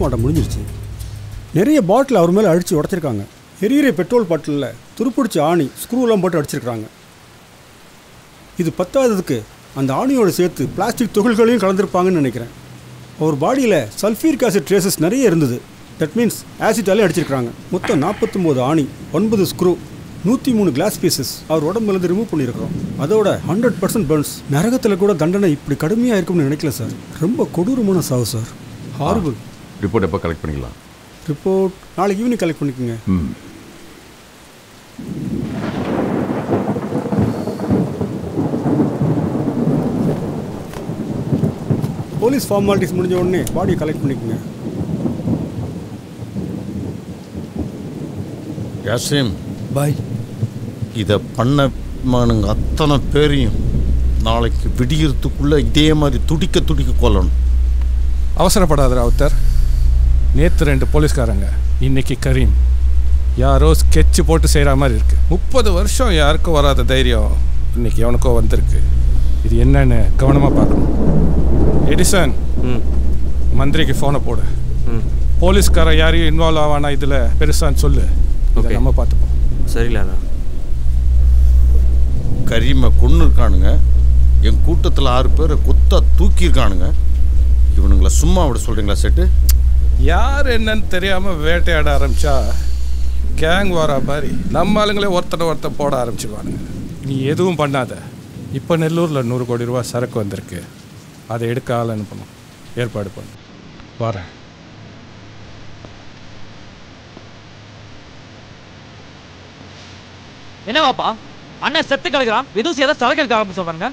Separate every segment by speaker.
Speaker 1: Postmortem முடிஞ்சிருச்சு. நிறைய பாட்டில் அவர் மேலே அடித்து உடச்சிருக்காங்க. எரியிற பெட்ரோல் பாட்டிலில் துருப்பிடிச்ச ஆணி ஸ்க்ரூலாம் போட்டு அடிச்சிருக்காங்க. இது பத்தாததுக்கு அந்த ஆணியோடு சேர்த்து பிளாஸ்டிக் துகள்களையும் கலந்துருப்பாங்கன்னு நினைக்கிறேன். அவர் பாடியில் சல்ஃபூரிக் ஆசிட் ட்ரேசஸ் நிறைய இருந்தது. தட் மீன்ஸ் ஆசிட்டாலே அடிச்சிருக்காங்க. மொத்தம் 49 ஆணி, 9 ஸ்க்ரூ, 103 கிளாஸ் பீசஸ் அவர் உடம்புலேருந்து ரிமூவ் பண்ணியிருக்கிறோம். அதோட 100% பர்ன்ஸ். நரகத்தில் கூட தண்டனை இப்படி கடுமையாக இருக்கும்னு நினைக்கல சார். ரொம்ப கொடூரமான சாவு சார். ஹாரிபிள்.
Speaker 2: ரிப்போர்ட் எப்போ கலெக்ட் பண்ணிக்கலாம்?
Speaker 1: ரிப்போர்ட் நாளைக்கு ஈவினிங் கலெக்ட் பண்ணிக்கோங்க. போலீஸ் ஃபார்மாலிட்டிஸ் முடிஞ்ச உடனே பாடியை கலெக்ட் பண்ணிக்கோங்க.
Speaker 3: யாசிம்
Speaker 4: பாய்,
Speaker 3: இதை பண்ணமானுங்க அத்தனை பேரையும் நாளைக்கு விடியறதுக்குள்ளே இதே மாதிரி துடிக்க கொல்லணும்.
Speaker 4: அவசரப்படாத ராவுத்தர். நேற்று 2 போலீஸ்காரங்க, இன்னைக்கு கரீம். யாரோ ஸ்கெட்சு போட்டு செய்கிற மாதிரி இருக்குது. 30 வருஷம் யாருக்கும் வராத தைரியம் இன்னைக்கு எவனுக்கோ வந்திருக்கு. இது என்னன்னு கவனமாக பார்க்கணும். எடிசன், மந்திரிக்கு ஃபோனை போடு. போலீஸ்காரன் யாரையும் இன்வால்வ் ஆவானா இதில் பெருசான்னு சொல்லு. ஓகே, நம்ம பார்த்துப்போம்.
Speaker 5: சரிங்களா?
Speaker 3: கரீமை கொன்று இருக்கானுங்க. என் கூட்டத்தில் 6 பேரை கொத்தா தூக்கியிருக்கானுங்க. இவனுங்களை சும்மா விட சொல்கிறீங்களா செட்டு?
Speaker 4: யார் என்னன்னு தெரியாமல் வேட்டையாட ஆரம்பித்தா கேங் வாரா மாதிரி நம்ம ஆளுங்களே ஒருத்தன் போட ஆரம்பிச்சிடுவானுங்க. நீ எதுவும் பண்ணாத. இப்போ நெல்லூரில் 100 கோடி ரூபா சரக்கு வந்திருக்கு. அதை எடுக்க ஆள் அனுப்பணும். ஏற்பாடு பண்ணு. வரேன்.
Speaker 5: என்னவாப்பா அண்ணன் செத்து கிடக்குறான், விதூசி ஏதாவது சரக்கு எடுக்க ஆரம்பிச்சு சொல்றாங்க.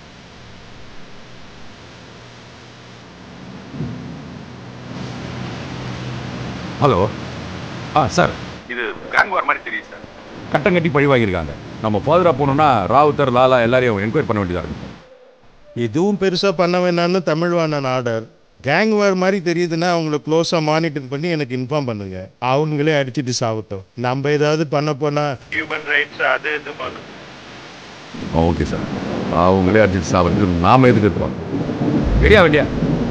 Speaker 2: ஹலோ. சார், இது கேங் வார் மாதிரி தெரியுது சார். கட்டம் கட்டி பழி வாங்கியிருக்காங்க. நம்ம பாதுகாப்பு போகணுன்னா ராவுத்தர், லாலா எல்லாரையும் என்கொயரி பண்ண வேண்டியதாக இருக்கும்.
Speaker 6: எதுவும் பெருசாக பண்ண வேணான்னு தமிழ்வாணன் ஆர்டர். கேங் வார் மாதிரி தெரியுதுன்னா அவங்கள க்ளோஸாக மானிட்டர் பண்ணி எனக்கு இன்ஃபார்ம் பண்ணுங்க. அவங்களே அடிச்சுட்டு சாப்பிட்டோம். நம்ம ஏதாவது பண்ண போனால் ஹியூமன் ரைட்ஸ் அது இது பண்ணும்.
Speaker 2: ஓகே சார், அவங்களே அடிச்சுட்டு சாப்பிட்டு நாம எதுக்கு இருக்கோம்? ரெடியா வேண்டியா?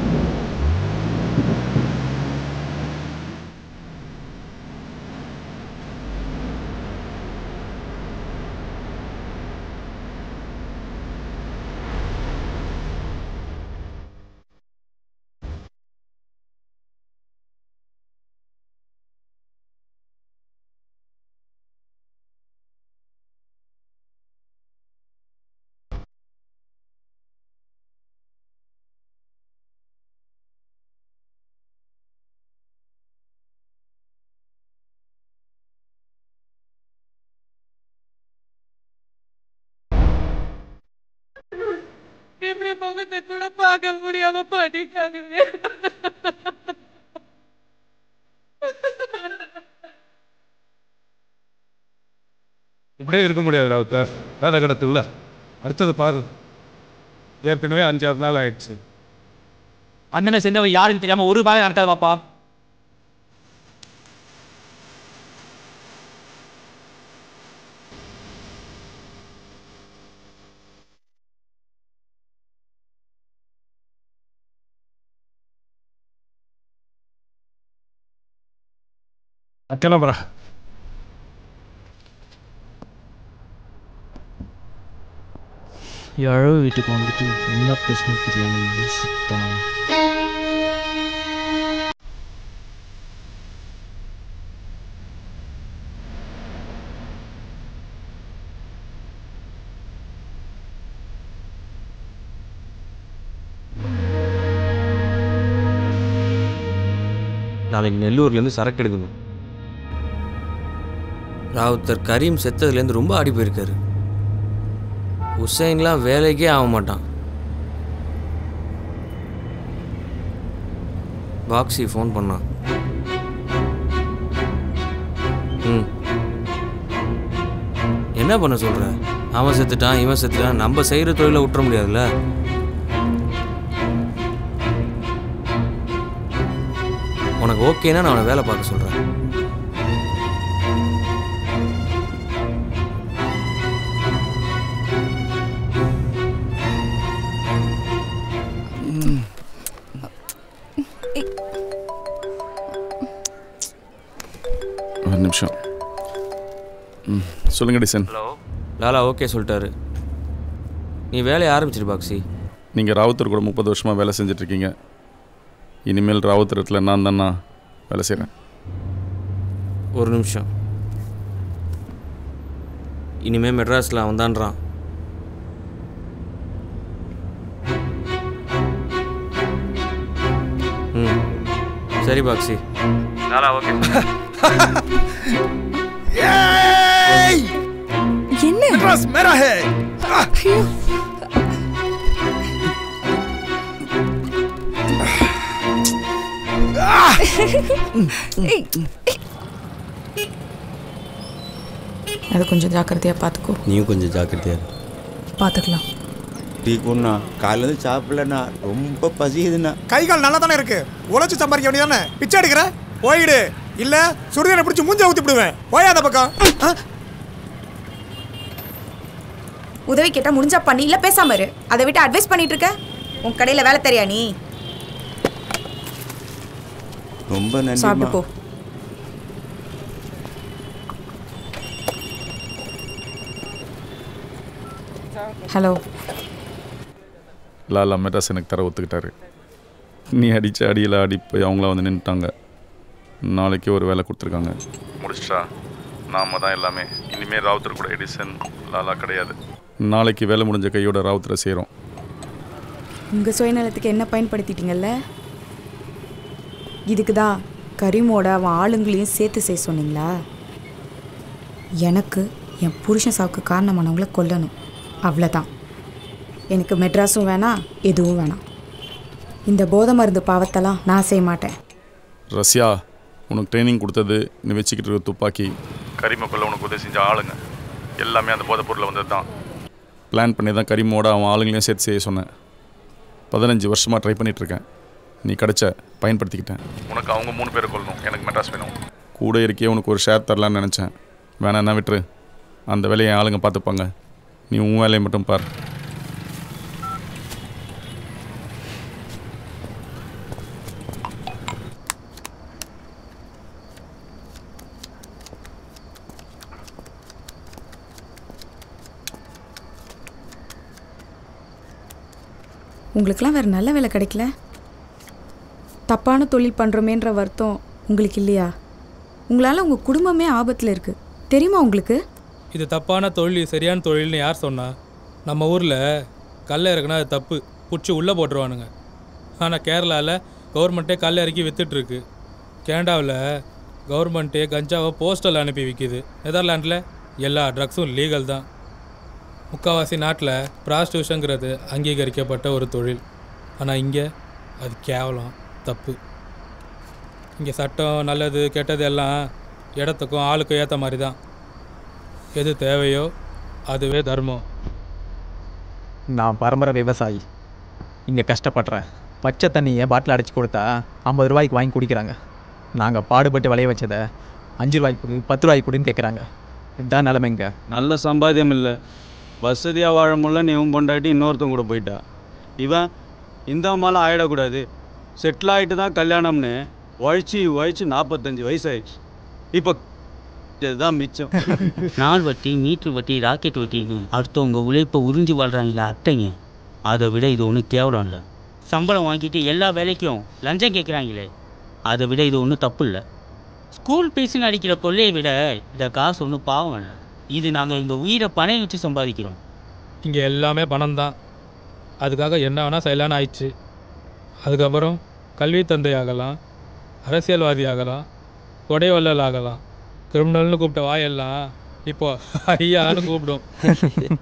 Speaker 5: முகத்தை கூட பார்க்க முடியாம பண்ணிட்டாங்க.
Speaker 4: இப்படியே இருக்க முடியாது ராவுத்தர். வேலை கிடத்துல அடுத்தது பாரு. ஏற்கனவே 5-6 நாள் ஆயிடுச்சு.
Speaker 5: அண்ணனை செஞ்சவன் யாருன்னு தெரியாம ஒரு வேலை நடக்காதுவாப்பா.
Speaker 4: கிளம்புறா.
Speaker 5: யாரோ வீட்டுக்கு வந்துட்டு என்ன பிரச்சனை தெரியாம சுத்தம்.
Speaker 7: நாளைக்கு நெல்லூர்லேருந்து சரக்கு எடுக்கணும்.
Speaker 8: ராவுத்தர் கரீம் செத்ததுலேருந்து ரொம்ப ஆடி போயிருக்காரு. ஹுசைன்லாம் வேலைக்கே ஆக மாட்டான். பாக்ஸி ஃபோன் பண்ணான். என்ன பண்ண சொல்ற? அவன் செத்துட்டான், இவன் செத்துட்டான். நம்ம செய்கிற தொழிலை விட்டுற முடியாதுல்ல. உனக்கு ஓகேன்னா நான் அவனை வேலை பார்க்க சொல்கிறேன்.
Speaker 9: சொல்லுங்க டிசன்.
Speaker 8: ஹலோ லாலா ஓகே சொல்லிட்டாரு. நீ வேலையை ஆரம்பிச்சிரு பாக்ஸி.
Speaker 9: நீங்கள் ராவுத்தர் கூட 30 வருஷமாக வேலை செஞ்சிட்ருக்கீங்க. இனிமேல் ராவுத்தரத்தில் நான் தானா வேலை செய்கிறேன்.
Speaker 8: ஒரு நிமிஷம். இனிமேல் மெட்ராஸில் அவன் தான்றான். ம் சரி பாக்ஸி. லாலா ஓகே.
Speaker 10: என்ன மெட்ராஸ் மேரா ஹே. அது கொஞ்சம் ஜாக்கிரதையா பார்த்துக்கோ.
Speaker 11: நீயும் கொஞ்சம் ஜாக்கிரதையா
Speaker 10: பார்த்துக்கலாம்.
Speaker 11: டீ கொண்டா காலையிலேருந்து சாப்பிடலண்ணா, ரொம்ப பசிக்குதுண்ணா.
Speaker 12: கை கால் நல்லா தானே இருக்கு, உழைச்சி சம்பாதிக்க வேண்டியதானே. பிச்சை எடுக்கிற போயிடு, இல்ல சுடுதண்ணை பிடிச்சி மூஞ்ச ஊத்தி விடுவேன். போயாத பக்கம்.
Speaker 10: உதவி கேட்டா முடிஞ்சா பண்ணி, இல்ல பேசாம இரு. அதை விட்டு அட்வைஸ் பண்ணிட்டு இருக்க. உன் கடையில வேலை தெரியா நீ?
Speaker 11: ரொம்ப நன்றி.
Speaker 10: சாப்பிட்டு போ. ஹலோ.
Speaker 9: லாலா மெட்ராஸ் எனக்கு தர ஒத்துக்கிட்டாரு. நீ அடித்த அடியில் அடி போய் அவங்கள வந்து நின்றுட்டாங்க. நாளைக்கு ஒரு வேலை கொடுத்துருக்காங்க. முடிச்சிட்டா நாம தான் எல்லாமே. இனிமேல் ராவுத்தர் கூட எடிசன் லாலா கிடையாது. நாளைக்கு வேலை முடிஞ்ச கையோட ராவுத்தரை சேரும்.
Speaker 10: உங்க சுயநலத்துக்கு என்ன பயன்படுத்திட்டீங்கல்ல? இதுக்கு தான் கரீமோட அவன் ஆளுங்களையும் சேர்த்து செய்ய சொன்னீங்களா? எனக்கு என் புருஷன் சாவுக்கு காரணமானவங்கள கொல்லணும், அவ்வளோதான். எனக்கு மெட்ராஸும் வேணாம், எதுவும் வேணாம். இந்த போதை மருந்து பாவத்தெல்லாம் நான் செய்ய மாட்டேன்.
Speaker 9: ரஷ்யா, உனக்கு ட்ரைனிங் கொடுத்தது, நீ வச்சுக்கிட்டு இருக்க துப்பாக்கி, கரிமக்குள்ள உனக்கு உதவி செஞ்ச ஆளுங்க எல்லாமே அந்த போதைப் பொருளில் வந்தது தான். பிளான் பண்ணி தான் கரிமோட அவன் ஆளுங்களையும் சேர்த்து செய்ய சொன்னேன். 15 வருஷமாக ட்ரை பண்ணிகிட்ருக்கேன். நீ கிடச்ச பயன்படுத்திக்கிட்டேன். உனக்கு அவங்க 3 பேரை கொள்ளணும், எனக்கு மெட்ராஸ் வேணும். கூட இருக்கே உனக்கு ஒரு ஷேர் தரலான்னு நினச்சேன். வேணான்னா விட்டுரு. அந்த வேலையை ஆளுங்க பார்த்துப்பாங்க. நீ உன் வேலையை மட்டும் பார்.
Speaker 10: உங்களுக்கெல்லாம் வேறு நல்ல வேலை கிடைக்கல? தப்பான தொழில் பண்ணுறோமேன்ற வருத்தம் உங்களுக்கு இல்லையா? உங்களால் உங்கள் குடும்பமே ஆபத்தில் இருக்குது, தெரியுமா உங்களுக்கு?
Speaker 13: இது தப்பான தொழில், சரியான தொழில்னு யார் சொன்னா? நம்ம ஊரில் கல்லை இறக்குனா அது தப்பு, பிடிச்சி உள்ளே போட்டுருவானுங்க. ஆனால் கேரளாவில் கவர்மெண்ட்டே கல்லை இறக்கி விற்றுட்ருக்கு. கனடாவில் கவர்மெண்ட்டே கஞ்சாவை போஸ்டல் அனுப்பி விற்கிது. நெதர்லாண்டில் எல்லா ட்ரக்ஸும் லீகல் தான். முக்கால்வாசி நாட்டில் ப்ராஸ்டியூஷனுங்கிறது அங்கீகரிக்கப்பட்ட ஒரு தொழில். ஆனால் இங்கே அது கேவலம், தப்பு. இங்கே சட்டம் நல்லது கெட்டது எல்லாம் இடத்துக்கும் ஆளுக்கும் ஏற்ற மாதிரி தான். எது தேவையோ அதுவே தர்மம்.
Speaker 14: நான் பரம்பரை விவசாயி, இங்கே கஷ்டப்படுறேன். பச்சை தண்ணியை பாட்டில் அடைச்சி கொடுத்தா 50 ரூபாய்க்கு வாங்கி குடிக்கிறாங்க. நாங்கள் பாடுபட்டு விளைய வச்சதை 5 ரூபாய்க்கு கொடு, 10 ரூபாய்க்கு கொடுன்னு கேட்குறாங்க. இதுதான் நிலைமைங்க.
Speaker 15: நல்ல சம்பாத்தியம் இல்லை, வசதியாக வாழ முடியல. நீ இவன் பொண்டாட்டி இன்னொருத்தன் கூட போயிட்டா. இவன் இந்த மாலை ஆகிடக்கூடாது, செட்டில் ஆகிட்டு தான் கல்யாணம்னு உழைச்சி 45 வயசாயிடுச்சு. இப்போ இதுதான் மிச்சம்.
Speaker 16: நாள் வட்டி, மீட்ரு வட்டி, ராக்கெட் வட்டின்னு அடுத்தவங்க உழைப்பை உறிஞ்சி வாழ்கிறாங்களா அட்டைங்க. அதை விட இது ஒன்றும் கேவலம் இல்லை. சம்பளம் வாங்கிட்டு எல்லா வேலைக்கும் லஞ்சம் கேட்குறாங்களே, அதை விட இது ஒன்றும் தப்பு இல்லை. ஸ்கூல் ஃபீஸுன்னு அடிக்கிற கொள்ளையை விட இந்த காசு ஒன்றும் பாவம் இல்லை. இது நாங்கள் எங்கள் உயிரை பணையம் வச்சு சம்பாதிக்கிறோம்.
Speaker 13: இங்கே எல்லாமே பணம் தான். அதுக்காக என்ன வேணால் செய்யலான்னு ஆயிடுச்சு. அதுக்கப்புறம் கல்வி தந்தை ஆகலாம், அரசியல்வாதி ஆகலாம், கொடை வள்ளல் ஆகலாம். கிரிமினல்னு கூப்பிட்ட வாயெல்லாம் இப்போ ஐயான்னு கூப்பிடும்.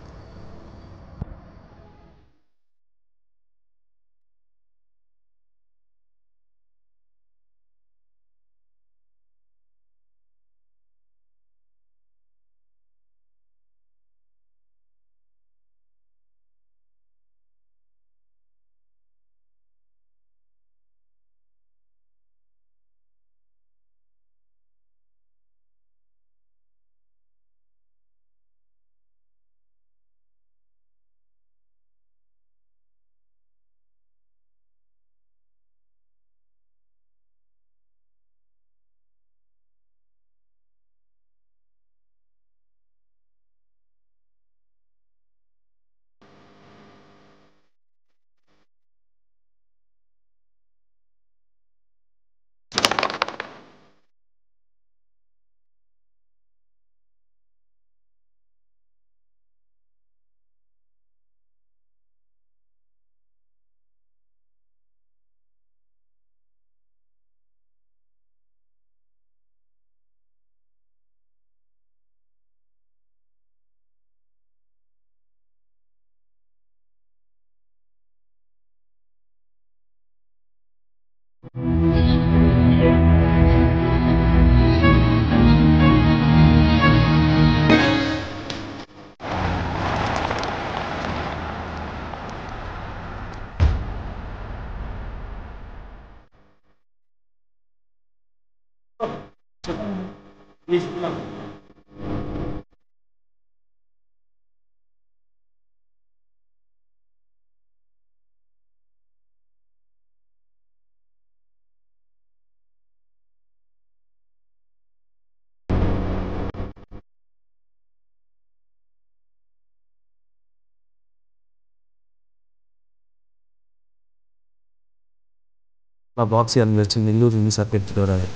Speaker 7: பாக்ஸி அந்த வச்சு நெல்லூர்லேருந்து சரக்கு எடுத்துகிட்டு வராரு.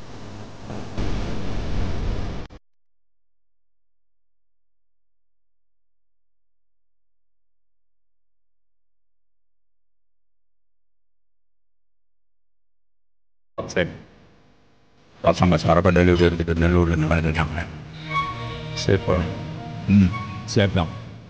Speaker 2: சரி பசங்க சரக்கு டெலிவரி எடுத்துகிட்டு நெல்லூர்லேருந்து வந்துட்டாங்க. சரிப்பா. சரிதான்.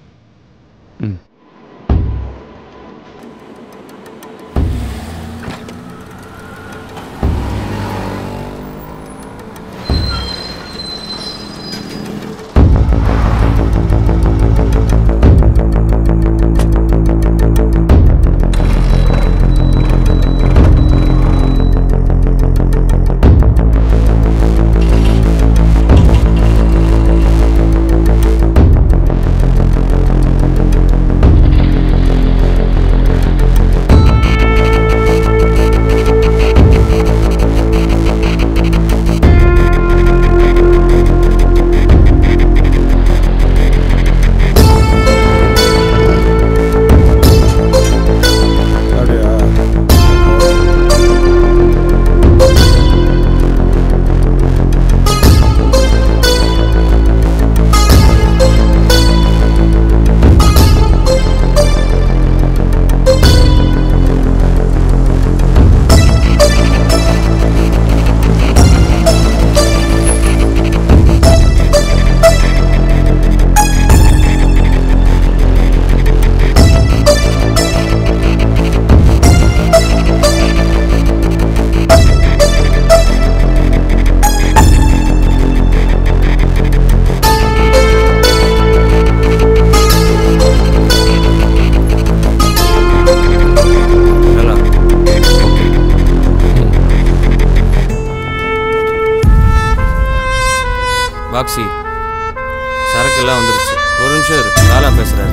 Speaker 8: பாக்ஸி சரக்கெல்லாம் வந்துருச்சு. ஒரு நிமிஷம் இரு, லாலா பேசுறாரு.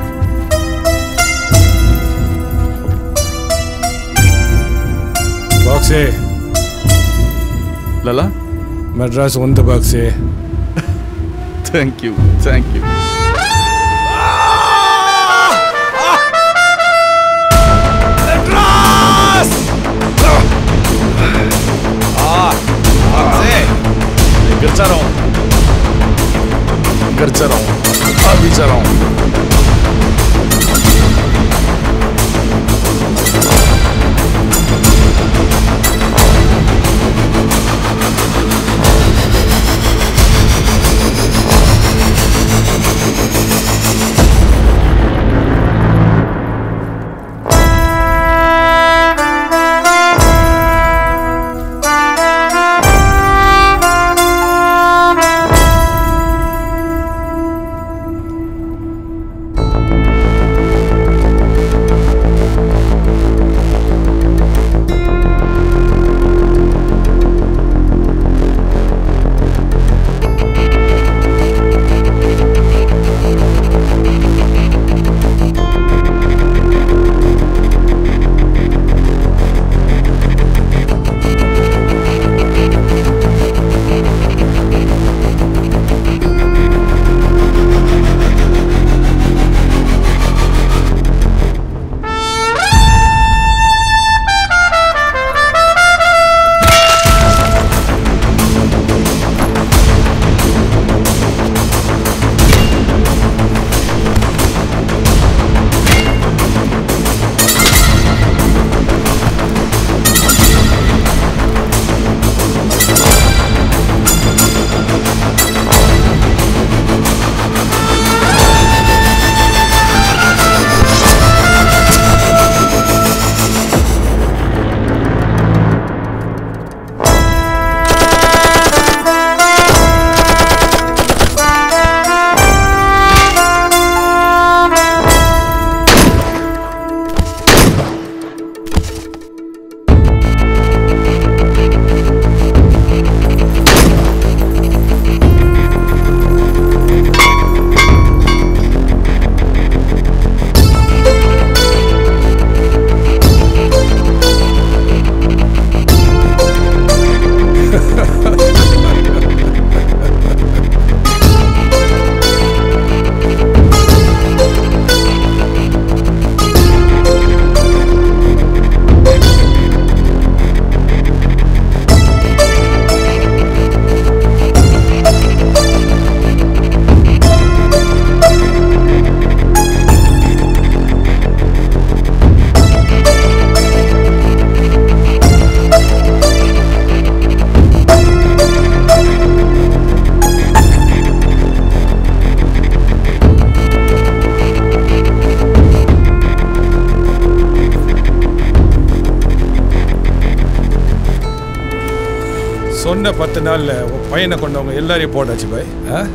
Speaker 4: பாக்ஸி
Speaker 9: லாலா
Speaker 4: மெட்ராஸ் வந்து பாக்ஸி.
Speaker 9: Thank you thank you. Garcharam, Abicharam.
Speaker 4: இன்னும் 10 நாளில் உன் பையனை கொண்டவங்க எல்லாரையும் போட்டாச்சு பாய்.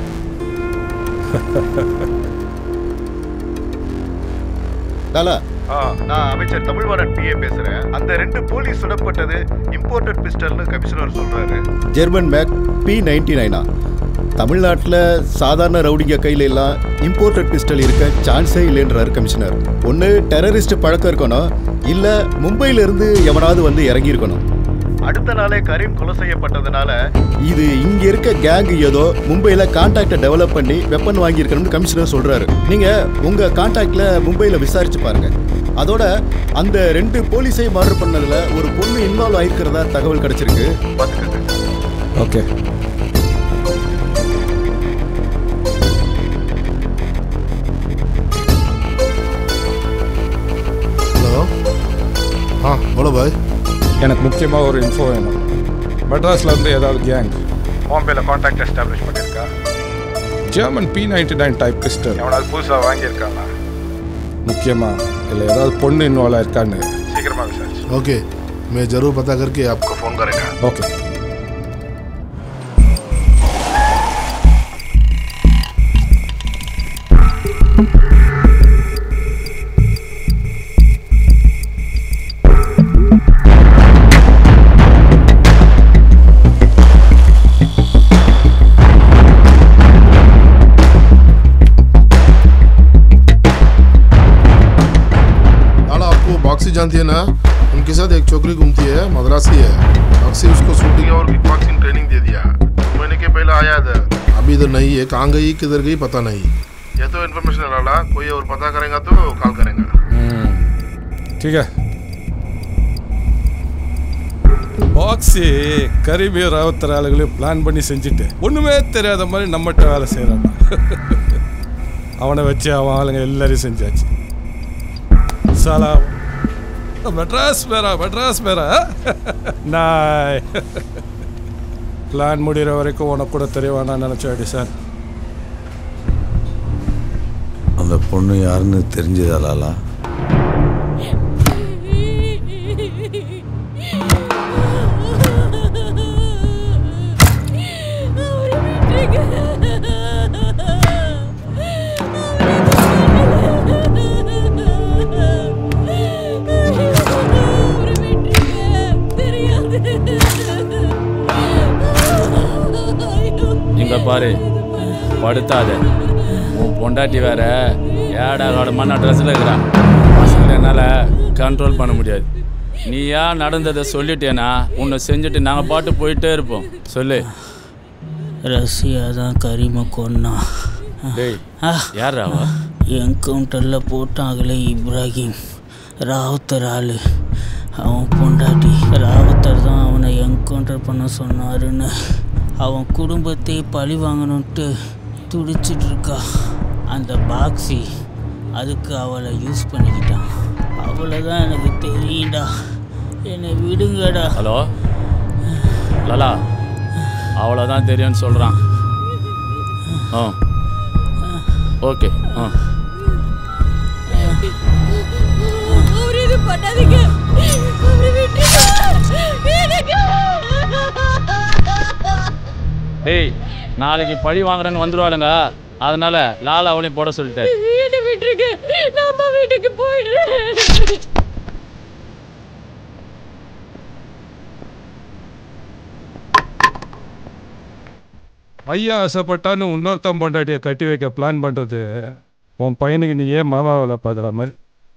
Speaker 17: லாலா, நான் அமைச்சர் தமிழ்வாணன் பிஏ பேசுறேன். அந்த 2 போலீஸ் சுடப்பட்டது இம்போர்ட்டட் பிஸ்டல்னு கமிஷனர் சொல்றாரு. German make P99. தமிழ்நாட்டில் சாதாரண ரவுடிங்க கையில எல்லாம் இம்போர்ட்டட் பிஸ்டல் இருக்க சான்ஸே இல்லைன்றாரு கமிஷனர். ஒன்று டெரரிஸ்ட் பழக்கம் இருக்கணும், இல்லை மும்பையிலிருந்து எவனாவது வந்து இறங்கி இருக்கணும். அடுத்த நாளே கரீம் கொலை செய்யப்பட்டதுனால இது இங்க இருக்க கேங் ஏதோ மும்பையில கான்டாக்டை டெவலப் பண்ணி வெப்பன் வாங்கியிருக்கணும்னு கமிஷனர் சொல்றாரு. நீங்க உங்க கான்டாக்ட்ல மும்பையில விசாரிச்சு பாருங்க. அதோட அந்த 2 போலீஸை மர்டர் பண்ணதுல ஒரு பொண்ணு இன்வால்வ் ஆயிருக்கிறதா தகவல் கிடைச்சிருக்கு.
Speaker 4: ஓகே.
Speaker 18: ஹலோ. ஹலோ பாய்.
Speaker 4: எனக்கு முக்கியமாக ஒரு இன்ஃபோ வேணும். மெட்ராஸில் இருந்து ஏதாவது கேங் பாம்பேயில் கான்டாக்ட் எஸ்டாப்ளிஷ் பண்ணியிருக்கா? ஜெர்மன் P99 டைப் பிஸ்டல் எவனாவது புதுசாக வாங்கியிருக்காங்க? முக்கியமாக இல்லை ஏதாவது பொண்ணு இன்வால்வ் ஆயிருக்கான்னு சீக்கிரமாக விசாரிச்சு.
Speaker 18: ओके, मैं ज़रूर पता करके आपको फ़ोन करेगा.
Speaker 4: ओके.
Speaker 18: बॉक्सी जानती है ना? उनके साथ एक छोकरी घूमती है, मद्रासी है. बॉक्सी उसको शूटिंग और किक बॉक्सिंग ट्रेनिंग दे दिया. महीने के पहले आया इधर. अभी इधर नहीं है. कहाँ गई किधर गई पता नहीं. ये तो इन्फॉर्मेशन डाला. कोई और पता करेगा तो कॉल करेगा.
Speaker 4: ठीक है. பாக்ஸி கரீபிய ராவுத்தர் ஆளுகளையும் பிளான் பண்ணி செஞ்சுட்டு ஒன்றுமே தெரியாத மாதிரி நம்மகிட்ட வேலை செய்கிறான். அவனை வச்சு அவன் ஆளுங்க எல்லாரையும் செஞ்சாச்சு. சாலா மெட்ராஸ் மேரா நாய். பிளான் முடிகிற வரைக்கும் உனக்கு கூட தெரியவானா நினச்சாடி சார்.
Speaker 3: அந்த பொண்ணு யாருன்னு தெரிஞ்சதாலா?
Speaker 15: இங்கே பாரு, படுத்தாத. உன் பொண்டாட்டி வேற ஏடாவோட மண்ணா ட்ரெஸ்ஸில் இருக்கிறான். பசங்களை என்னால் கண்ட்ரோல் பண்ண முடியாது. நீயா நடந்ததை சொல்லிட்டேனா உன்னை செஞ்சுட்டு நாங்கள் பாட்டு போயிட்டே இருப்போம். சொல்லு.
Speaker 16: ரஷ்யா தான் கரீமை கொன்னா.
Speaker 15: யார் ராவா?
Speaker 16: என்கவுண்டரில் போட்டாங்களே இப்ராஹிம், ராவுத்தர் ஆள். அவன் பொண்டாட்டி ராவுத்தர் தான் அவனை என்கவுண்டர் பண்ண சொன்னாருன்னு அவன் குடும்பத்தை பழி வாங்கணுன்ட்டு துடிச்சிட்டு இருக்கா. அந்த பாக்ஸி அதுக்கு அவளை யூஸ் பண்ணிக்கிட்டான். அவ்வளோதான் எனக்கு தெரியும்டா. என்னை விடுங்கடா.
Speaker 15: ஹலோ லலா, அவ்வளோதான் தெரியும்னு சொல்கிறான். ஓகே. ஏய், நாளைக்கு பழி வாங்குறேன்னு வந்துடுவாளுங்க. அதனால லாலா அவளையும் போட சொல்லிட்டேன்.
Speaker 19: வீட்டுக்கு போயிடுறேன்.
Speaker 4: ஐயா ஆசைப்பட்டான்னு இன்னொருத்தம் பொண்டாட்டியை கட்டி வைக்க பிளான் பண்ணுறது உன் பையனுக்கு நீ ஏன் மாமாவில் பார்க்குற மாதிரி.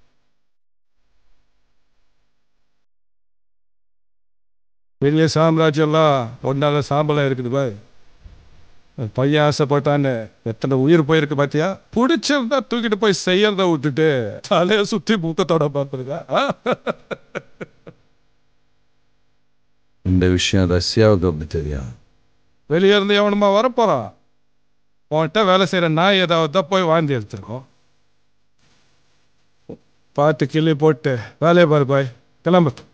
Speaker 4: பெரிய சாம்ராஜ்யம்லாம் ஒன்றால் சாம்பலாக இருக்குது பாய். பையன் ஆசைப்பட்டான்னு எத்தனை உயிர் போயிருக்கு பார்த்தியா? பிடிச்சிருந்தா தூக்கிட்டு போய் செய்யறத விட்டுட்டு தலையை சுற்றி மூக்கத்தோட பார்த்துருக்கா.
Speaker 3: இந்த விஷயம் ரஷ்யாவுக்கு அப்படி தெரியும்.
Speaker 4: வெளியே இருந்து எவனுமா வரப்போகிறான்? உன்கிட்ட வேலை செய்கிற நாய் ஏதாவது தான் போய் வாழ்ந்து எடுத்துருக்கோம். பார்த்து கிள்ளி போட்டு வேலையை பாரு பாய். கிளம்பு.